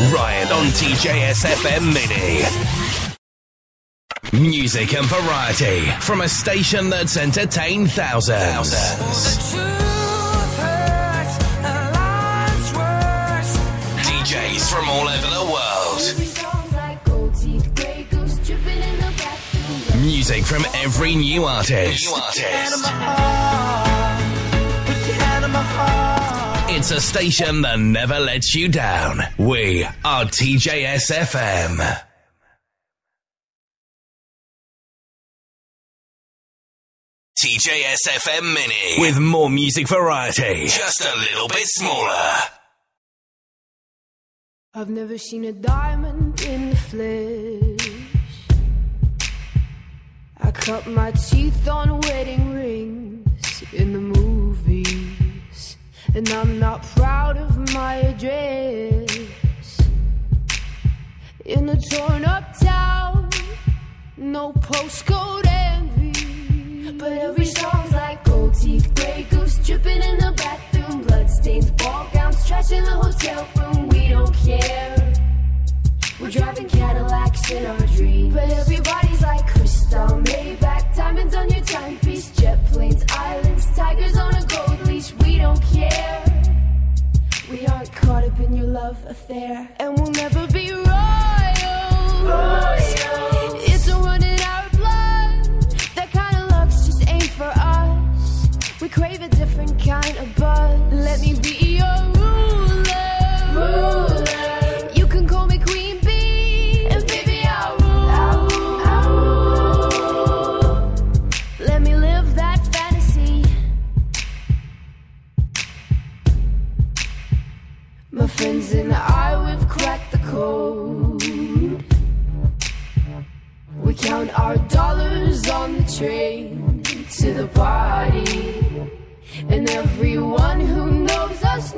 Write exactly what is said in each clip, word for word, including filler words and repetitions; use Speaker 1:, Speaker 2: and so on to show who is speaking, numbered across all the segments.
Speaker 1: Riot on T J S F M Mini. Music and variety from a station that's entertained thousands. D Js from all over the world. Music from every new artist. New artist. It's a station that never lets you down. We are T J S F M. T J S F M Mini. With more music variety. Just a little bit smaller.
Speaker 2: I've never seen a diamond in the flesh. I cut my teeth on wedding rings in the movies, and I'm not proud of my address. In a torn up town, no postcode envy, but every song's like gold teeth, grey goose dripping in the bathroom, bloodstains, ball gowns, trash in the hotel room. We don't care. We're driving Cadillacs in our dreams, but everybody's like crystal, Maybach, diamonds on your timepiece, jet planes, islands, tigers on a gold leash. We don't care. We aren't caught up in your love affair, and we'll never be royals. Royals. It's a run in our blood. That kind of luck's just ain't for us. We crave a different kind of buzz. Let me be your ruler. Ruler. You can call me Queen Bee, and baby I'll rule. I'll rule. I'll rule. Let me live that fantasy. My friends and I, we've cracked the code. We count our dollars on the train to the party, and everyone who knows us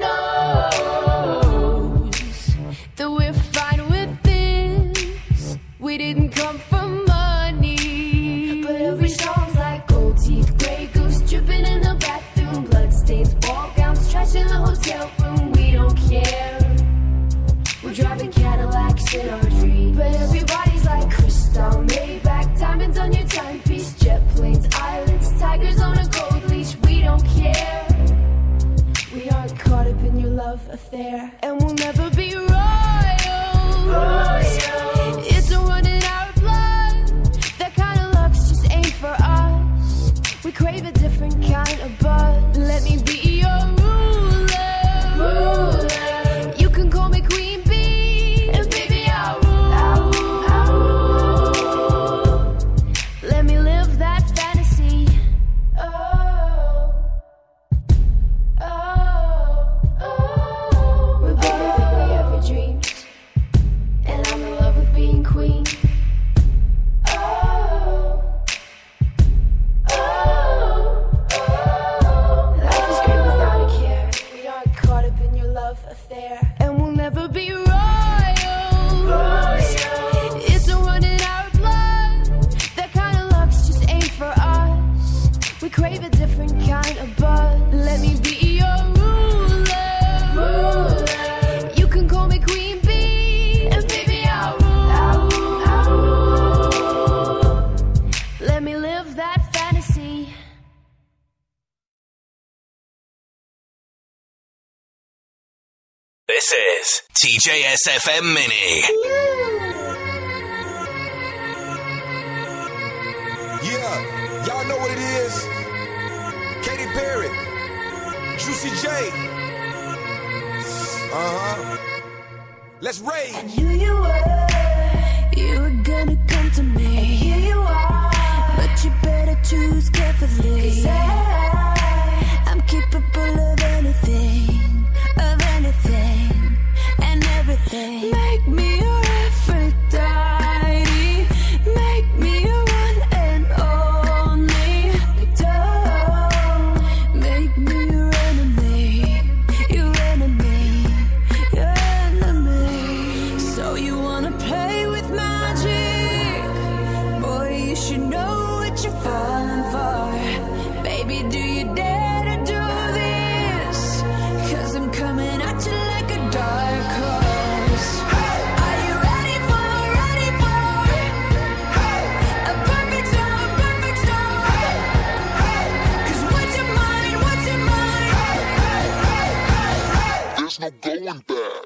Speaker 2: knows that we're fine with this. We didn't come for money, but every song's like gold teeth, grey goose dripping in the bathroom, bloodstains, ball gowns, trash in the hotel room. We don't care. We're driving Cadillacs in our dreams, but everybody's like crystal, Maybach, diamonds on your timepiece, jet planes, islands, tigers on a gold leash. We don't care. We aren't caught up in your love affair, and we'll never be royals. Royals. It's a run in our blood. That kind of luck's just ain't for us. We crave a different kind of buzz. Let me be your ruler. Ruler. You can call me Queen Bee, and baby I'll rule. I'll rule. I'll rule. Let me live that fantasy. Oh, oh, oh. We're better than we ever dreamed, and I'm in love with being queen. Oh, oh, oh. Life is great without a care. We aren't caught up in your love affair, and we'll never be royals. Royals. It's a run in our blood. That kind of luck's just ain't for us. We crave a different kind of buzz. Let me be your ruler. Ruler. You can call me Queen Bee, and baby I'll rule. I'll rule. I'll rule. Let me live that fantasy.
Speaker 1: This is T J S F M Mini.
Speaker 3: Yeah, y'all know what it is. Katy Perry, Juicy J. Uh-huh. Let's rage.
Speaker 2: I knew you were, you were gonna come to me. And here you are, but you better choose carefully. 'Cause I, I'm capable of anything, of anything, and everything. Make me your Aphrodite, make me your one and only. Don't make me your enemy, your enemy, your enemy. So you wanna play with magic? Boy, you should know what you're falling for.
Speaker 4: no going back.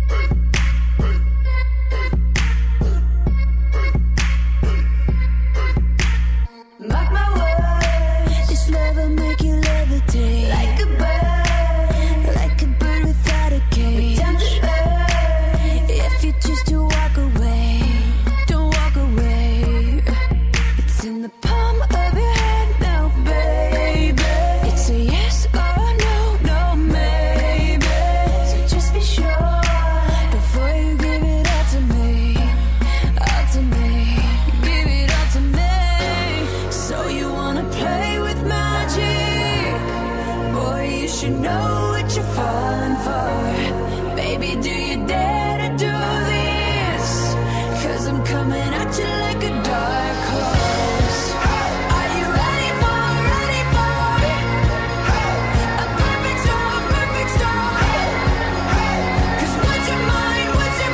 Speaker 2: Mark my words, this love will make you levitate like a bird, like a bird without a cage. Down to earth, if you choose to walk away, don't walk away. It's in the palm of your hand now, baby. It's a yes or no, no maybe. So just be sure before you give it all to me, all to me, give it all to me. So you wanna play with magic? Boy, you should know what you're falling for. Baby, do you dare to do this? Cause I'm coming at you like a dark horse. Are you ready for, ready for a perfect storm, perfect storm? Cause what's your mind, what's your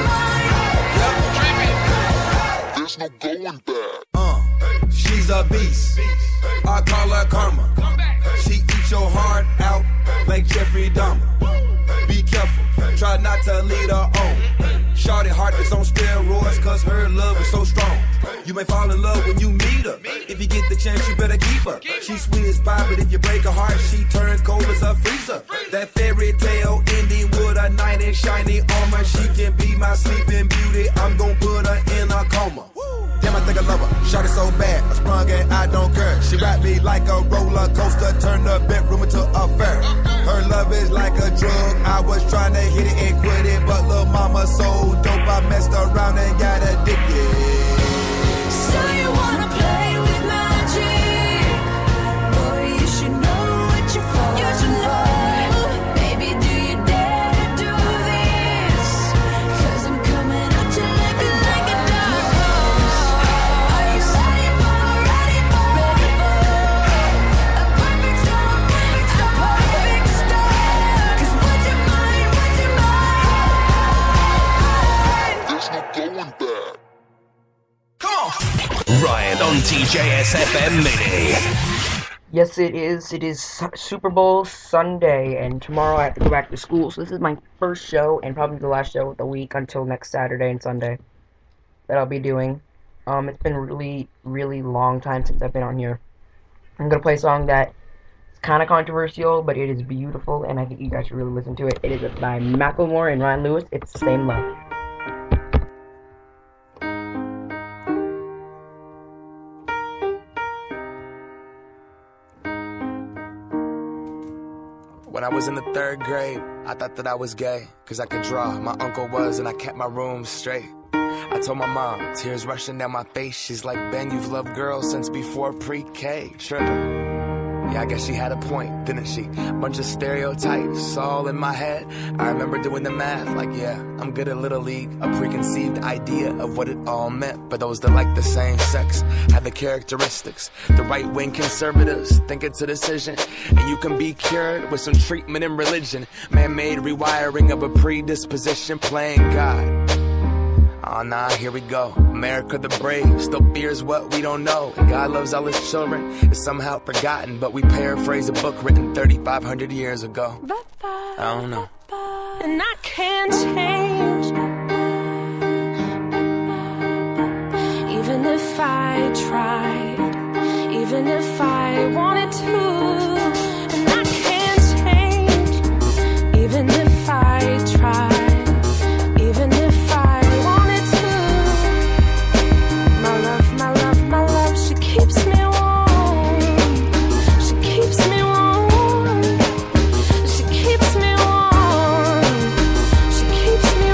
Speaker 2: mind?
Speaker 4: There's no going back.
Speaker 3: Uh, she's a beast. I call her karma. She eats your heart out like Jeffrey Dahmer. Be careful, try not to lead her on. Shorty heart is on steroids, cause her love is so strong. You may fall in love when you meet her. If you get the chance, you better keep her. She's sweet as pie, but if you break her heart, she turns cold as a freezer. That fairy tale ending with a knight in shiny armor. She can be my sleeping beauty. I'm gon' put her in a coma. Damn, I think I love her. Shot it so bad, I sprung and I don't care. She wrapped me like a roller coaster, turned the bedroom into a fair. Her love is like a drug. I was trying to hit it and quit it, but lil' mama so dope, I messed around and got addicted.
Speaker 2: So you wanna play with magic? Boy, you should know what you're falling for. Baby, do you dare to do this? Cause I'm coming at you like a, like a dark horse. Are you ready for, ready for, ready for a perfect storm, perfect storm, a perfect storm? Cause what's your mind, what's your mind?
Speaker 4: There's no going back.
Speaker 1: Ryan on T J S F M Mini.
Speaker 5: Yes, it is. It is Su- Super Bowl Sunday, and tomorrow I have to go back to school. So this is my first show, and probably the last show of the week until next Saturday and Sunday that I'll be doing. Um, it's been a really, really long time since I've been on here. I'm gonna play a song that is kind of controversial, but it is beautiful, and I think you guys should really listen to it. It is by Macklemore and Ryan Lewis. It's The Same Love.
Speaker 6: When I was in the third grade, I thought that I was gay, cause I could draw, my uncle was, and I kept my room straight. I told my mom, tears rushing down my face, she's like, Ben, you've loved girls since before pre-K, tripping. Yeah, I guess she had a point, didn't she? Bunch of stereotypes all in my head. I remember doing the math, like, yeah, I'm good at Little League. A preconceived idea of what it all meant. But those that like the same sex have the characteristics. The right-wing conservatives think it's a decision, and you can be cured with some treatment in religion. Man-made rewiring of a predisposition, playing God. Oh, nah, here we go. America the brave still fears what we don't know. And God loves all his children. It's somehow forgotten, but we paraphrase a book written thirty-five hundred years ago. I don't know.
Speaker 2: And I can't change, even if I tried, even if I wanted to. And I can't change, even if I tried, even if I keeps me warm, she keeps me warm, she keeps me warm, she keeps me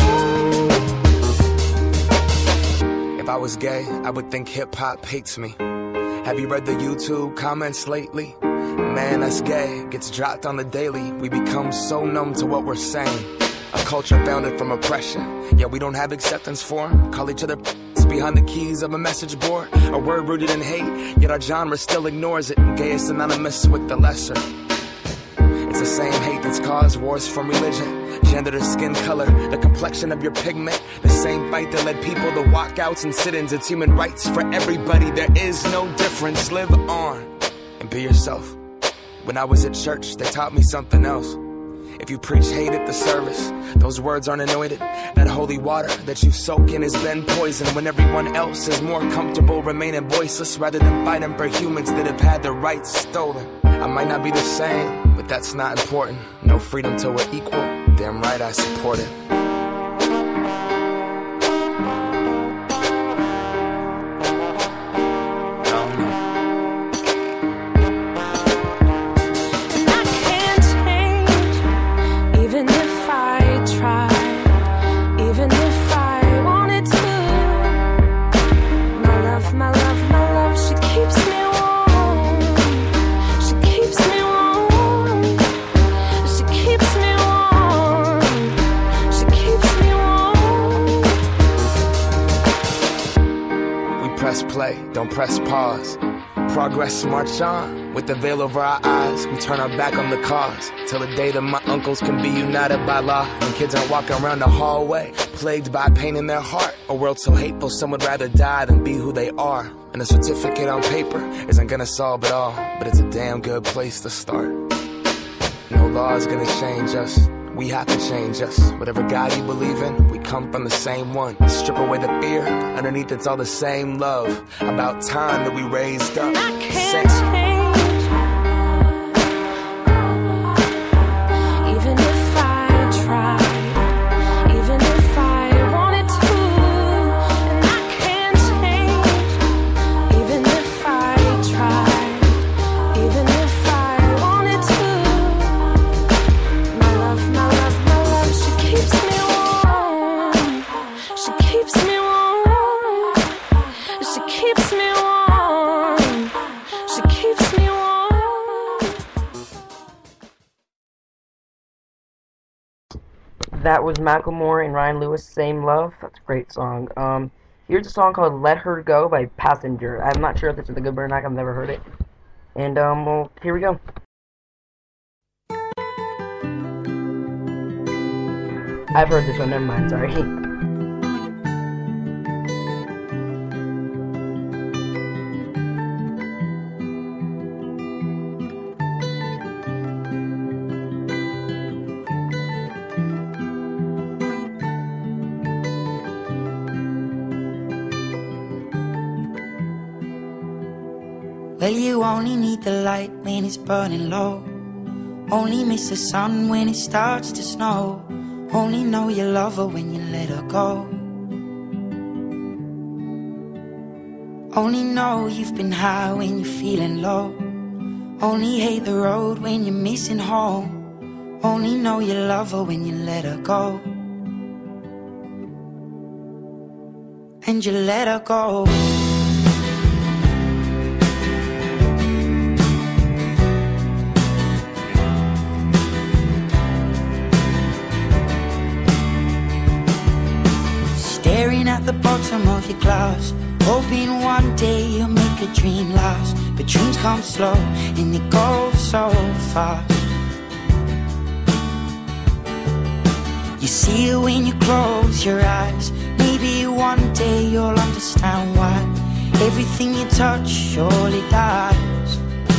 Speaker 2: warm.
Speaker 6: If I was gay, I would think hip-hop hates me. Have you read the YouTube comments lately? Man, that's gay, gets dropped on the daily. We become so numb to what we're saying. A culture founded from oppression, yeah, we don't have acceptance for them. Call each other behind the keys of a message board. A word rooted in hate, yet our genre still ignores it. Gay is synonymous with the lesser. It's the same hate that's caused wars from religion, gender to skin color, the complexion of your pigment. The same fight that led people to walkouts and sit-ins. It's human rights for everybody, there is no difference. Live on and be yourself. When I was at church, they taught me something else. If you preach hate at the service, those words aren't anointed. That holy water that you soak in has been poisoned when everyone else is more comfortable remaining voiceless rather than fighting for humans that have had their rights stolen. I might not be the same, but that's not important. No freedom till we're equal. Damn right I support it. Play, don't press pause. Progress march on. With the veil over our eyes, we turn our back on the cause. Till the day that my uncles can be united by law. When kids aren't walking around the hallway, plagued by pain in their heart. A world so hateful, some would rather die than be who they are. And a certificate on paper isn't gonna solve it all, but it's a damn good place to start. No law is gonna change us. We have to change us. Whatever God you believe in, we come from the same one. Strip away the fear, underneath it's all the same love. About time that we raised up.
Speaker 2: I can't change, even if I tried, even if I wanted to. And I can't change, even if I tried, even if I wanted to. My love, my love, my love, she keeps me warm. She keeps me warm. She keeps me warm. She keeps me warm.
Speaker 5: That was Macklemore and Ryan Lewis, Same Love. That's a great song. Um, here's a song called Let Her Go by Passenger. I'm not sure if this is a good burn. I've never heard it. And, um, well, here we go. I've heard this one, never mind, sorry.
Speaker 7: Well, you only need the light when it's burning low. Only miss the sun when it starts to snow. Only know you love her when you let her go. Only know you've been high when you're feeling low. Only hate the road when you're missing home. Only know you love her when you let her go. And you let her go. Staring at the bottom of your glass, hoping one day you'll make a dream last. But dreams come slow and they go so fast. You see it when you close your eyes. Maybe one day you'll understand why everything you touch surely dies.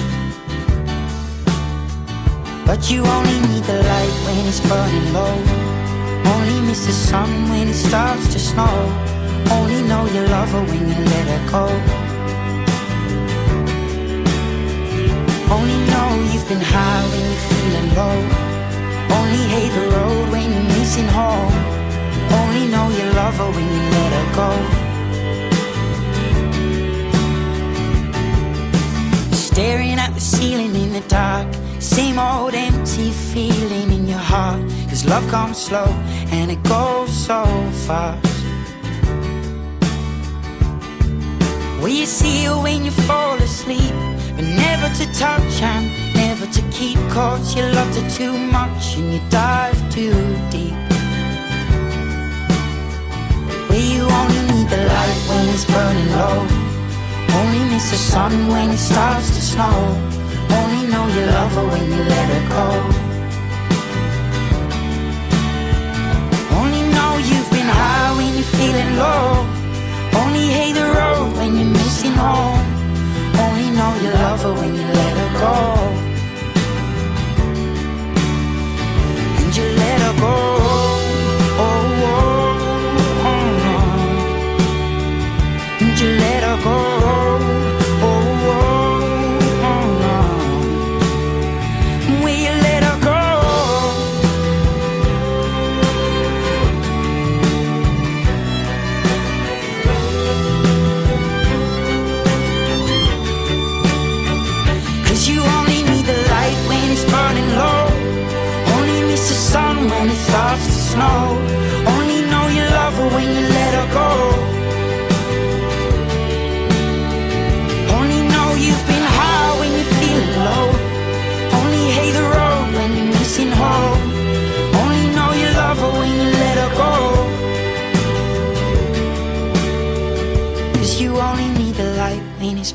Speaker 7: But you only need the light when it's burning low. Only miss the sun when it starts to snow. Only know you love her when you let her go. Only know you've been high when you're feeling low. Only hate the road when you're missing home. Only know you love her when you let her go. Staring at the ceiling in the dark, same old empty feeling in your heart. Cause love comes slow and it goes so fast. Well, you see her when you fall asleep, but never to touch and never to keep. Cause you loved her too much and you dive too deep. Well, you only need the light when it's burning low. Only miss the sun when it starts to snow. Only know you love her when you let her go. Only know you've been high when you're feeling low. Only hate the road when you're missing home. Only know you love her when you let her go.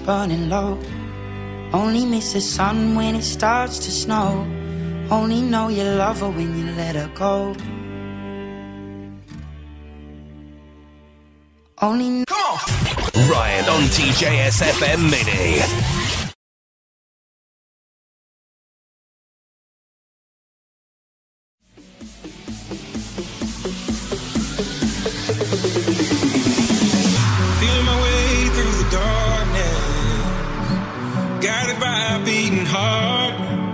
Speaker 7: burning low. Only miss the sun when it starts to snow. Only know you love her when you let her go. Only
Speaker 1: Come on! Ryan on T J S F M Mini.
Speaker 8: Feeling my way through the darkness, guided by a beating heart.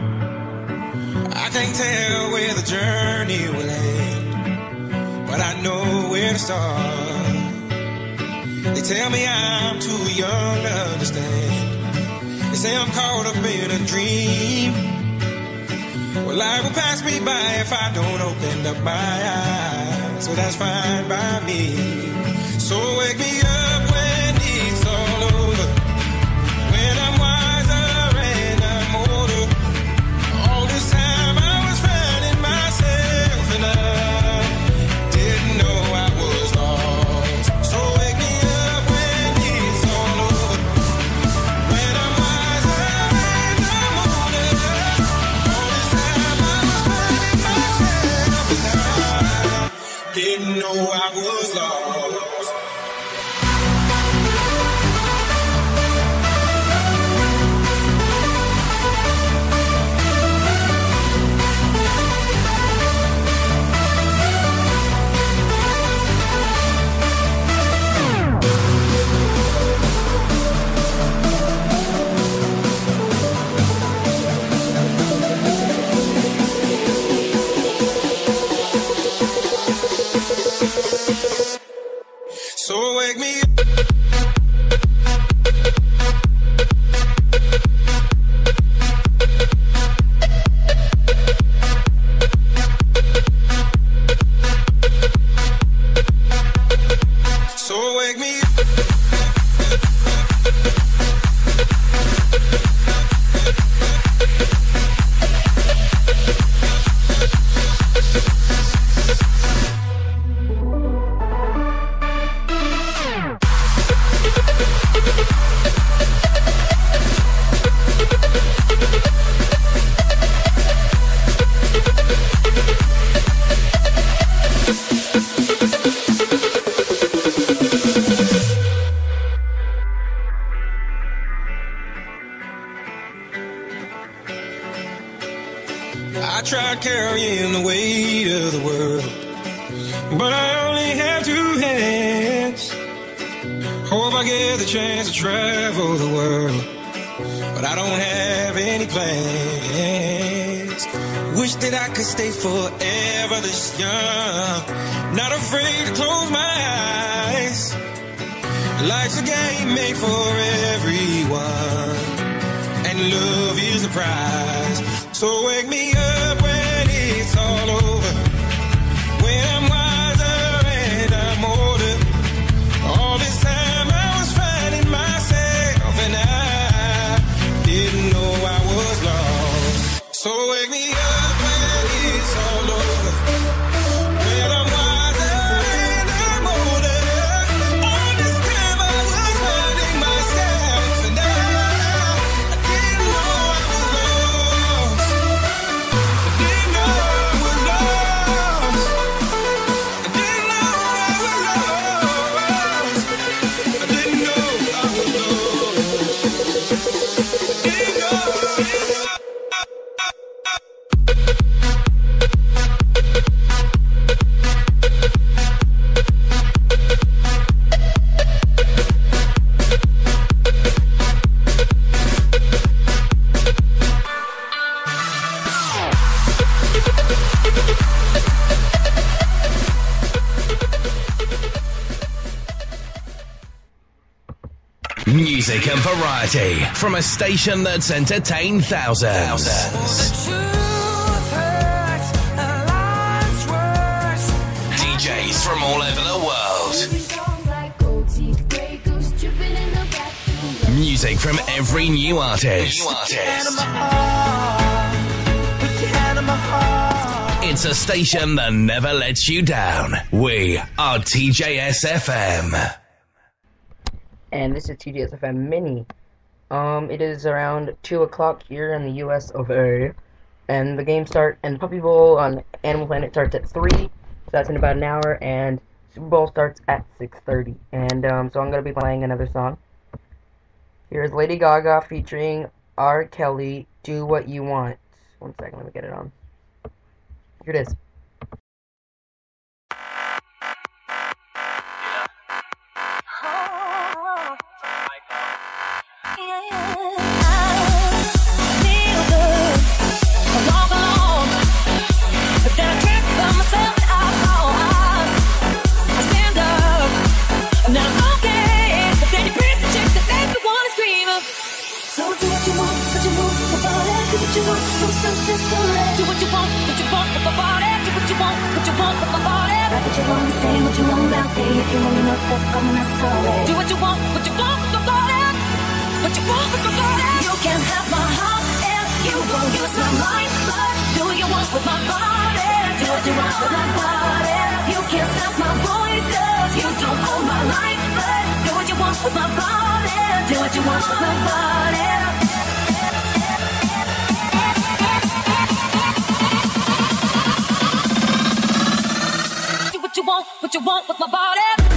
Speaker 8: I can't tell where the journey will end, but I know where to start. They tell me I'm too young to understand. They say I'm caught up in a dream. Well, life will pass me by if I don't open up my eyes. So that's fine by me. So wake me up when it's all over, when I'm wiser and I'm older. All this time I was finding myself and I didn't know I was lost. So wake me up when it's all over, when I'm wiser and I'm older. All this time I was finding myself and I didn't know I was lost. So wake me up. So wake me up. I tried carrying the weight of the world, but I only have two hands. Hope I get the chance to travel the world, but I don't have any plans. Wish that I could stay forever this young, not afraid to close my eyes. Life's a game made for everyone, and love is the prize. So wake me up when it's all over, when I'm wiser and I'm older. All this time I was finding myself and I didn't know I was lost. So wake me up when it's all over, when I'm wiser and I'm older. All this time I was finding myself and I, I didn't know I was lost. I didn't know I was lost. I didn't know I was lost. I didn't know I was lost. I didn't know.
Speaker 1: Music and variety from a station that's entertained thousands. D Js from all over the world. Music from every new artist. New artist. It's a station that never lets you down. We are T J S F M.
Speaker 5: And this is T J S F M Mini. Um, it is around two o'clock here in the U S of A. And the game start and Puppy Bowl on Animal Planet starts at three, so that's in about an hour, and Super Bowl starts at six thirty. And um, so I'm going to be playing another song. Here's Lady Gaga featuring R. Kelly, Do What You Want. One second, let me get it on. Here it is.
Speaker 2: Do what you want, what you want with my body. Do what you want, what you want with my body. Write what you want, say what you want about me. If you want me not fuck, I'm not sorry. Do what you want, what you want with my body. What you want with my body. You can have my heart if you won't use my mind. But do what you want with my body. Do what you want with my body. You can't stop my voice, cause you don't own my life. But do what you want with my body. Do what you want with my body. What you want, what you want with my body.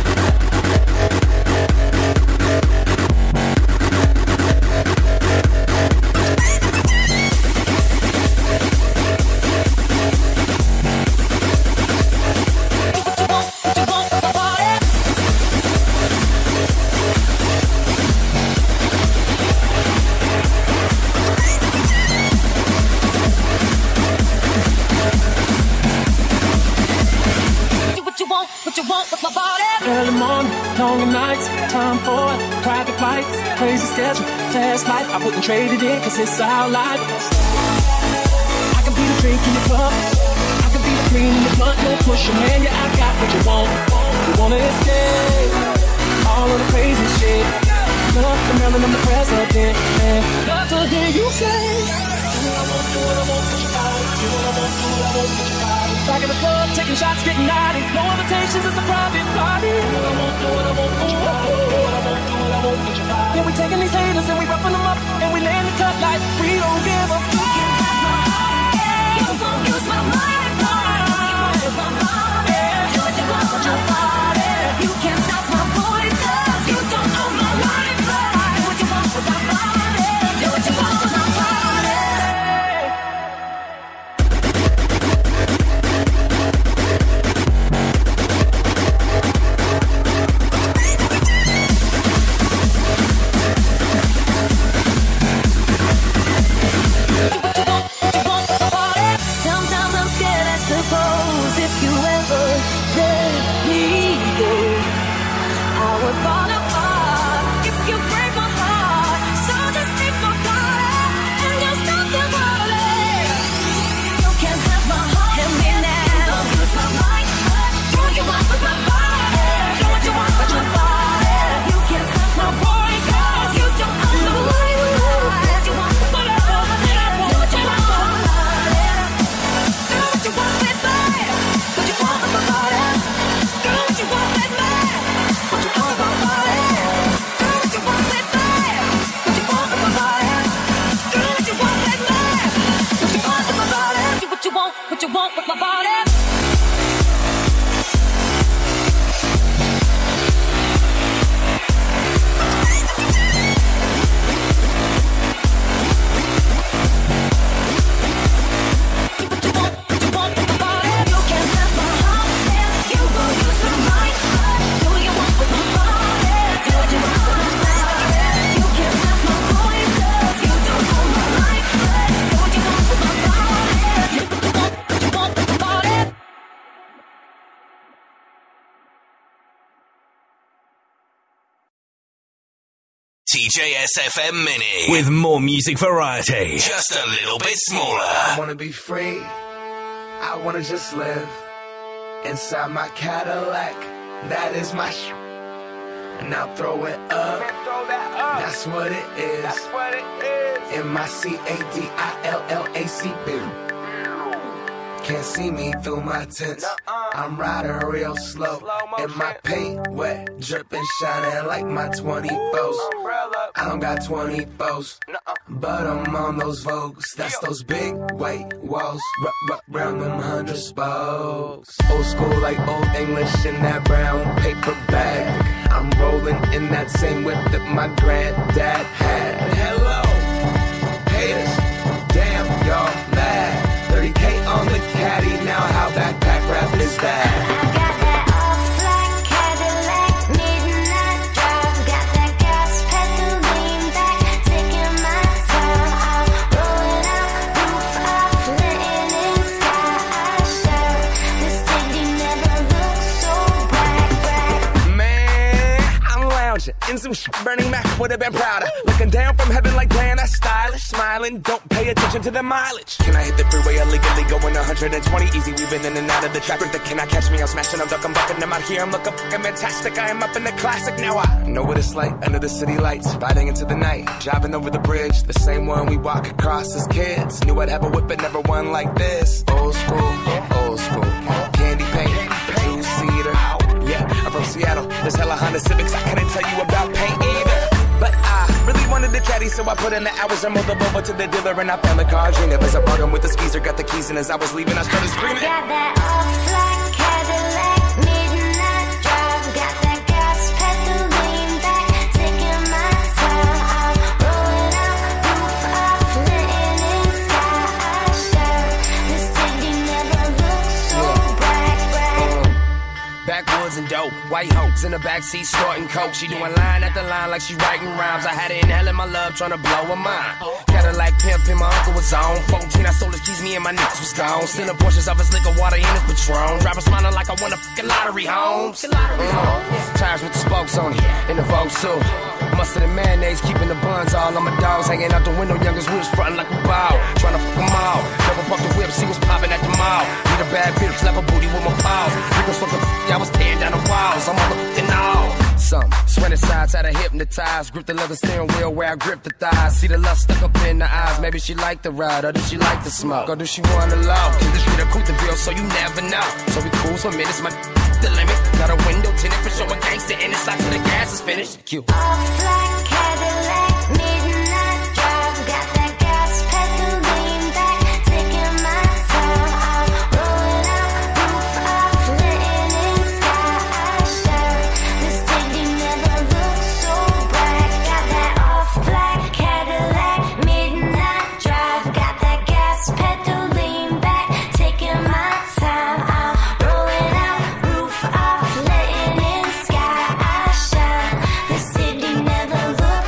Speaker 2: What you want with my body?
Speaker 9: Early morning, longer nights, time for private flights, crazy schedule, fast life. I wouldn't trade it in, cause it's our life. I can be the drink in your cup, I can be the green in your blunt. No push, man, yeah, I got what you want. You wanna escape all of the crazy shit. Love the melon, I'm the president, and love to hear you say, do what I want, do what I want, put your body. Do what I want, do what I want, put your body. Back in the club, taking shots, getting naughty. No invitations, it's a private party. Do what I want, do what I want, put your body. Do what I want, do what I want, put your body. Yeah, we taking these haters and we roughing them up, and we laying the cut like we don't give a fuck.
Speaker 2: You won't use my mind, no. You want with my body. Do what you want with my body. You can't stop my voice, cause you don't own my life. Do what you want with my body. Do what you want with my body. What you want with my body?
Speaker 1: T J S F M Mini with more music variety, just a little bit smaller.
Speaker 6: I wanna be free, I wanna just live inside my Cadillac, that is my sh. And I'll throw it up, that's what it is. M I C A D I L L A C B. Can't see me through my tents, I'm riding real slow, and my paint wet, dripping, shining like my twenty-fours. I don't got twenty-fours, but I'm on those Vogues. That's those big white walls, r- r- round them hundred spokes. Old school like old English in that brown paper bag. I'm rolling in that same whip that my granddad had. Hello, haters, damn y'all mad. thirty K on the caddy, now how backpack rap is that?
Speaker 2: I got that all-black Cadillac, midnight drive. Got that gas pedal lean back, taking my time. I'm rolling out, roof off, letting in sky. I shout, the city never looks so bright, bright.
Speaker 6: Man, I'm lounging in some shit, Bernie Mac would have been prouder. Looking down from heaven like, damn, that's stylish. Smiling, don't pay attention to the mileage. Can I hit the freeway illegally going one hundred twenty? Easy, weaving in and out of the traffic. That cannot catch me, I'm smashing, I'm ducking, bucking. I'm out here, I'm looking fucking fantastic. I am up in the classic. Now I know what it's like under the city lights, riding into the night, driving over the bridge, the same one we walk across as kids. Knew I'd have a whip, but never one like this. Old school, old school, candy paint, two-seater. Yeah, I'm from Seattle, there's hella Honda Civics. I couldn't tell you about paint either, but I really wanted the caddy, so I put in the hours and moved the over to the dealer, and I found the car dream. As I bargained with the skeezer, got the keys, and as I was leaving, I started screaming.
Speaker 2: Got that all-black Cadillac, midnight drive. Got that gas pedal lean back, taking my time. I'm rolling out, roof off, letting in sky. I shout, the city never looks so bright, bright.
Speaker 6: Backwoods and dope, white hopes in the backseat snorting coke. She doing line after line like she writing rhymes. I had her inhaling my love, trying to blow her mind. Cadillac pimpin', my uncle was on. fourteen, I sold his keys, me and my niggas was gone. Stealing portions of his liquor, water in his Patron. Driver smiling like I won a fucking lottery, Holmes. Mm. Tires with the spokes on it, in the Vogue suit. Mustard and mayonnaise, keeping the buns all on my dogs. Hanging out the window, youngest we was frontin' like a ball. Trying to fuck them all. Double pump the whip, see what's poppin' at the mall. Need a bad bitch, slap a booty with my paws. Niggas fucking, I was tearing down the walls. I'm motherfucking all. Some sweating sides had her hypnotized. Grip the leather steering wheel where I grip the thighs. See the lust stuck up in the eyes. Maybe she like the ride, or does she like the smoke? Or do she want to love? Can this street a Couteville, so you never know. So we cruise for minutes, my the limit. Got a window tinted for showing gangster, and it's like till the gas is finished. Cute.
Speaker 2: All-black Cadillac, midnight drive. Got that gas pedal lean back, taking my time. I'm rolling out, roof off, letting in sky. I shout, the city never looks so bright. Got that off-black Cadillac, midnight drive. Got that gas pedal lean back, taking my time. I'm rolling out, roof off, letting in sky. I shout, the city never looks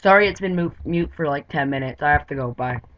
Speaker 5: Sorry it's been mute, mute for like ten minutes. I have to go. Bye.